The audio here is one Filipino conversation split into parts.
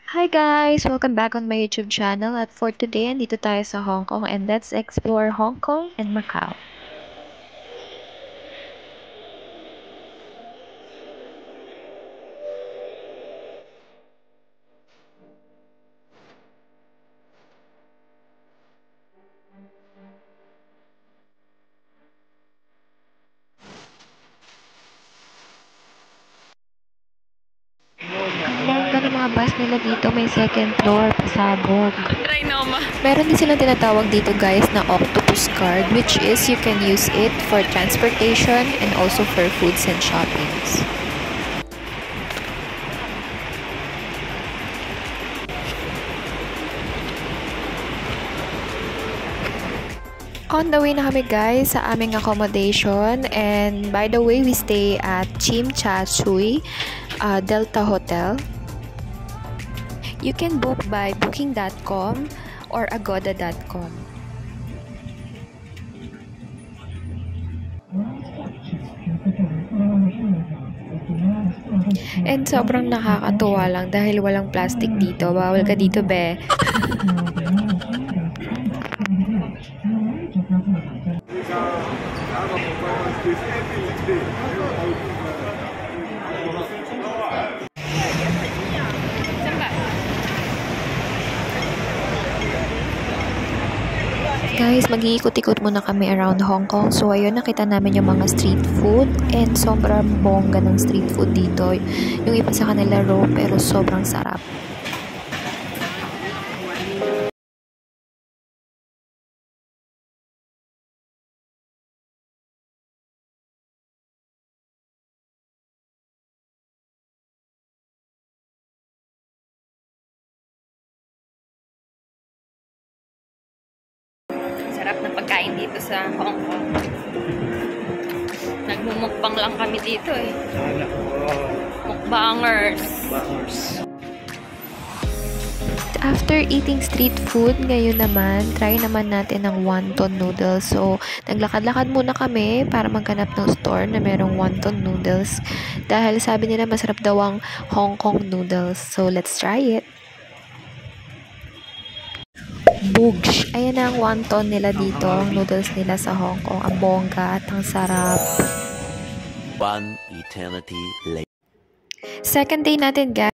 Hi guys! Welcome back on my YouTube channel at for today, andito tayo sa Hong Kong and let's explore Hong Kong and Macau. Ang bongga ng mga bus nila dito, may second floor, pasabog. Trinoma. Meron din silang tinatawag dito guys na octopus card which is you can use it for transportation and also for foods and shoppings. On the way na kami guys sa aming accommodation and by the way we stay at Chim Cha Tsui Delta Hotel. You can book by booking.com or agoda.com. And sobrang nakakatuwa lang dahil walang plastic dito. Bawal ka dito, be. Guys, mag-iikot-ikot muna kami around Hong Kong. So, ayun, nakita namin yung mga street food. And sobrang bongga ng street food dito. Yung iba sa kanila raw, pero sobrang sarap. Sarap na pagkain dito sa Hong Kong. Nagmumukbang lang kami dito eh. Mukbangers. After eating street food, ngayon naman, try naman natin ng wonton noodles. So, naglakad-lakad muna kami para maghanap ng store na merong wonton noodles. Dahil sabi nila masarap daw ang Hong Kong noodles. So, let's try it. Bugsh. Ayan na ang wonton nila dito. Ang noodles nila sa Hong Kong. Ang bongga at ang sarap. One eternity later. Second day natin, guys.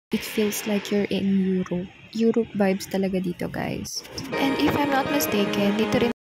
It feels like you're in Europe. Europe vibes talaga dito, guys. And if I'm not mistaken, dito rin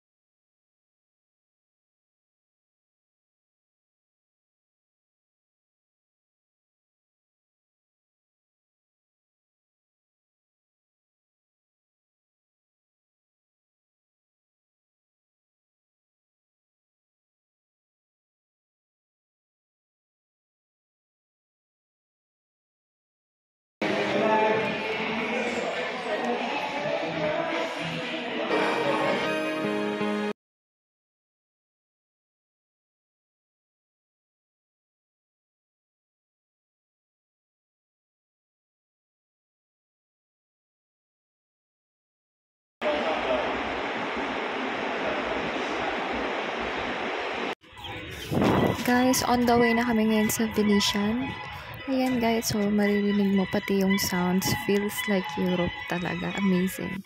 guys, on the way na kami ngayon sa Venetian. Ayan guys, so maririnig mo pati yung sounds. Feels like Europe talaga. Amazing.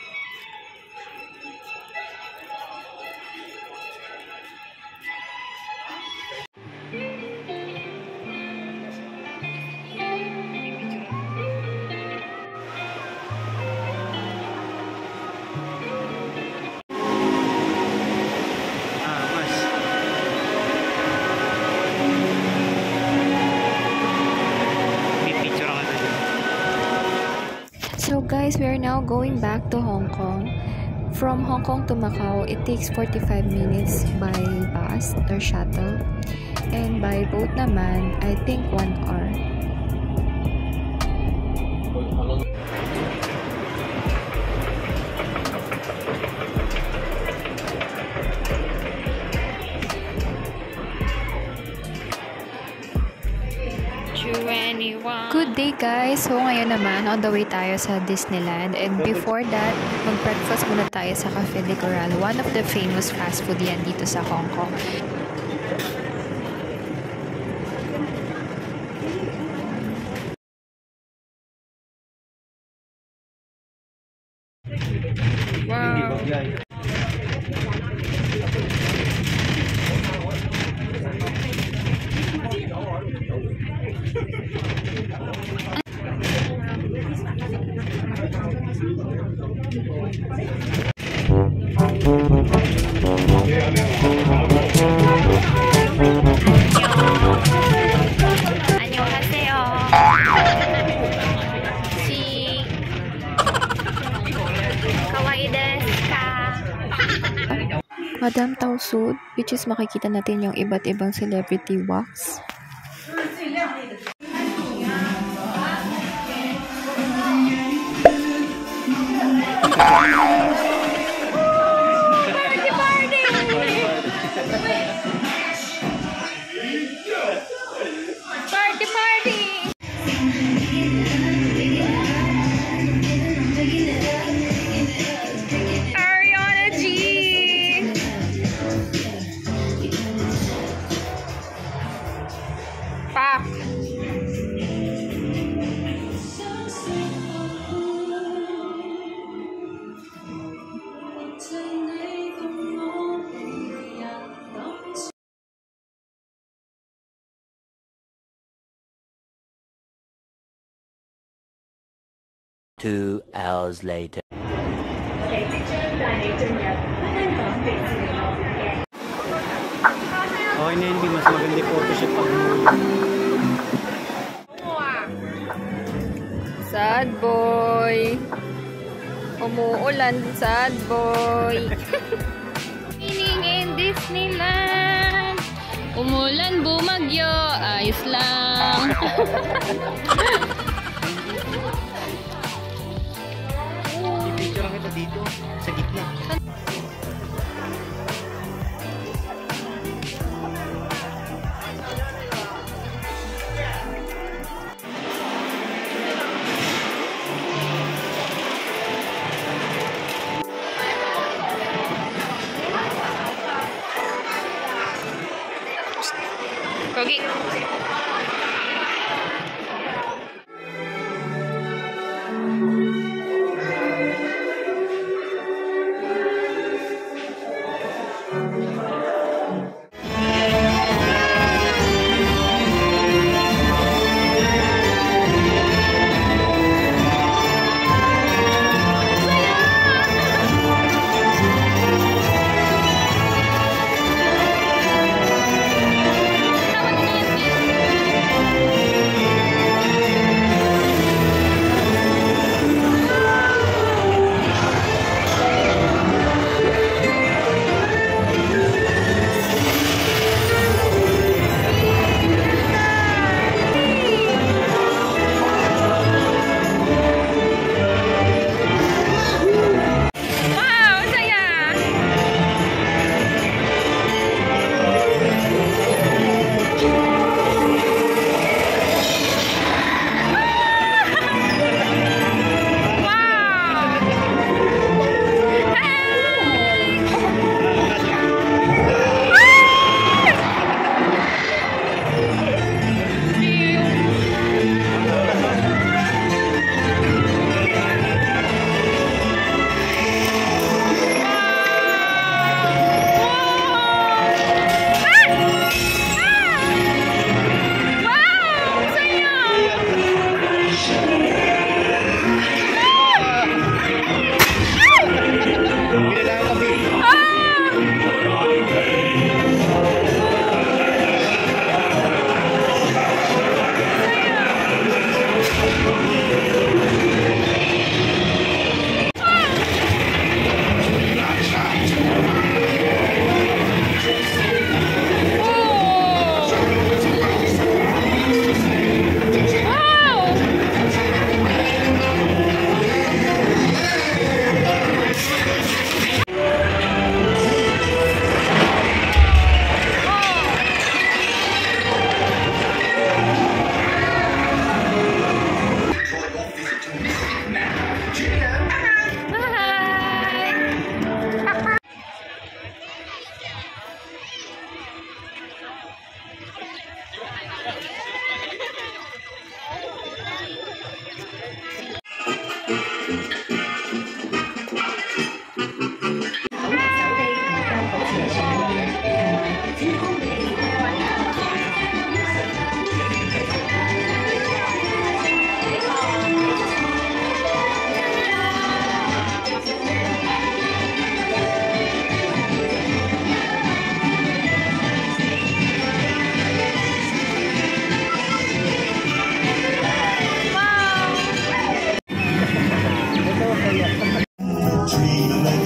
So guys, we are now going back to Hong Kong. From Hong Kong to Macau, it takes 45 minutes by bus or shuttle. And by boat naman, I think 1 hour. Good day guys! So ngayon naman, on the way tayo sa Disneyland. And before that, mag-breakfast muna tayo sa Cafe de Coral. One of the famous fast food yan dito sa Hong Kong. Wow. 안녕하세요. kawaii desu ka? Madame Tussauds, which is makikita natin yung iba't ibang celebrity wax. Two hours later. Okay na hindi mas maganda yung photoshoot pag Sad boy. Umuulan, sad boy. Meaning in Disneyland. Umulan, bumagyo, ayos lang. picture kita dito sa gitna. Kogi.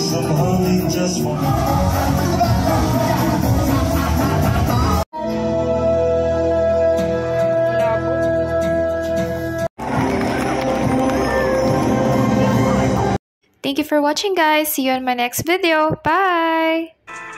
Thank you for watching, guys. See you on my next video. Bye!